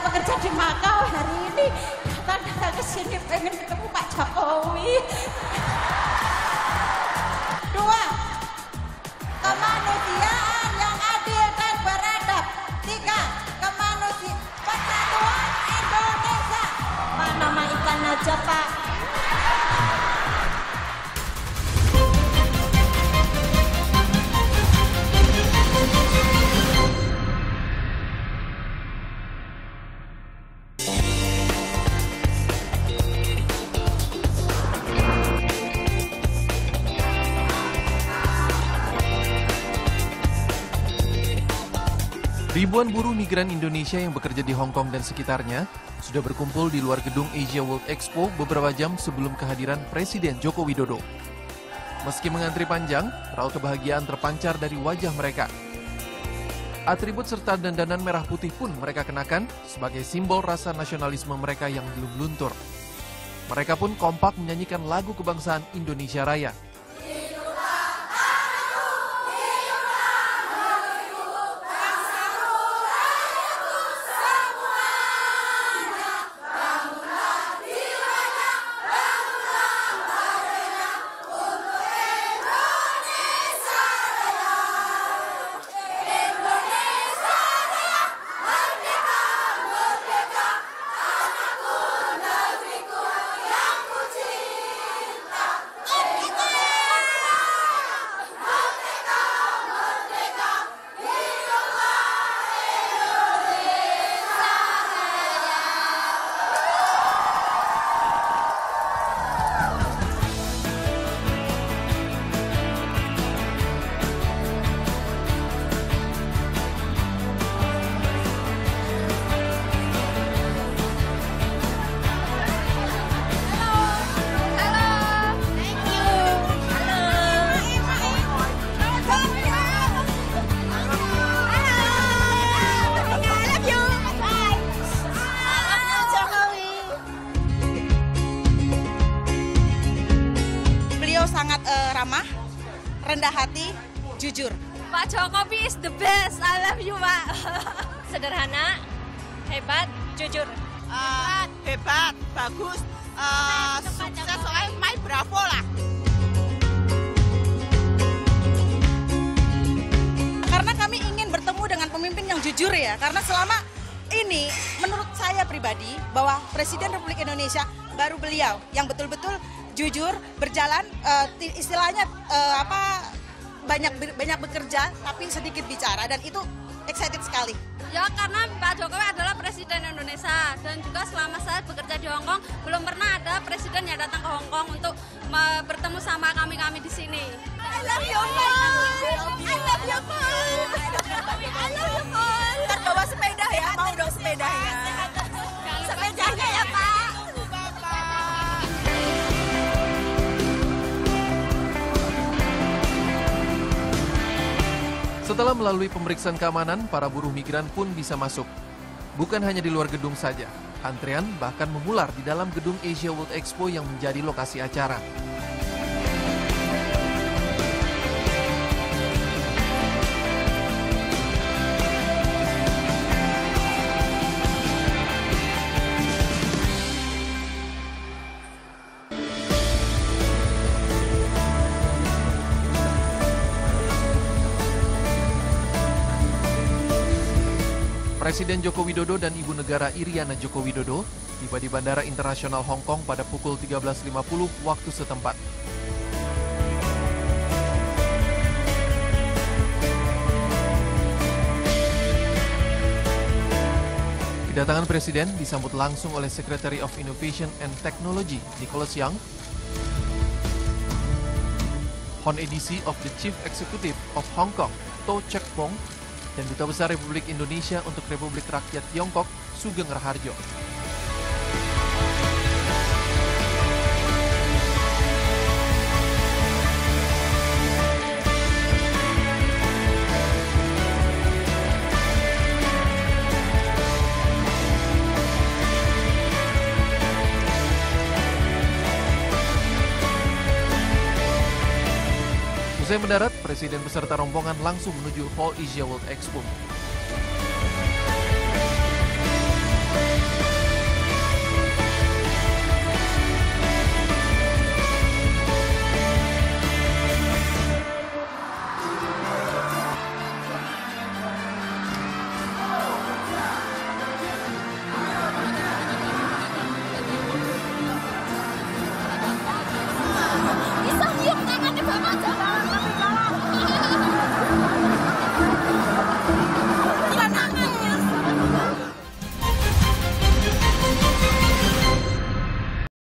bekerja di Makau hari ini datang ke sini pengen ketemu Pak Jokowi. 2. Kemanusiaan yang adil dan beradab. 3. Persatuan Indonesia. Pak, nama ikan aja Pak. Ribuan buruh migran Indonesia yang bekerja di Hong Kong dan sekitarnya sudah berkumpul di luar gedung Asia World Expo beberapa jam sebelum kehadiran Presiden Joko Widodo. Meski mengantri panjang, raut kebahagiaan terpancar dari wajah mereka. Atribut serta dandanan merah putih pun mereka kenakan sebagai simbol rasa nasionalisme mereka yang belum luntur. Mereka pun kompak menyanyikan lagu kebangsaan Indonesia Raya. Sangat ramah, rendah hati, jujur. Pak Jokowi is the best. I love you, Pak. Sederhana, hebat, jujur. Hebat, bagus, sukses, soalnya bravo lah. Karena kami ingin bertemu dengan pemimpin yang jujur ya, karena selama ini menurut saya pribadi bahwa Presiden Republik Indonesia baru beliau yang betul-betul jujur, berjalan, istilahnya banyak bekerja tapi sedikit bicara, dan itu excited sekali. Ya, karena Pak Jokowi adalah Presiden Indonesia, dan juga selama saya bekerja di Hong Kong belum pernah ada presiden yang datang ke Hong Kong untuk bertemu sama kami di sini. I love you, Paul. I love you, Paul. I love you, Paul. Ntar bawa sepeda ya, mau dong sepedanya. Sepedanya ya, Pak. Setelah melalui pemeriksaan keamanan, para buruh migran pun bisa masuk. Bukan hanya di luar gedung saja, antrean bahkan mengular di dalam gedung Asia World Expo yang menjadi lokasi acara. Presiden Joko Widodo dan Ibu Negara Iriana Joko Widodo tiba di Bandara Internasional Hong Kong pada pukul 13.50 waktu setempat. Kedatangan Presiden disambut langsung oleh Secretary of Innovation and Technology, Nicholas Yang, Hon Edisi of the Chief Executive of Hong Kong, To Chek Pong, dan Duta Besar Republik Indonesia untuk Republik Rakyat Tiongkok, Sugeng Raharjo. Usai mendarat, Presiden beserta rombongan langsung menuju Hall Asia World Expo.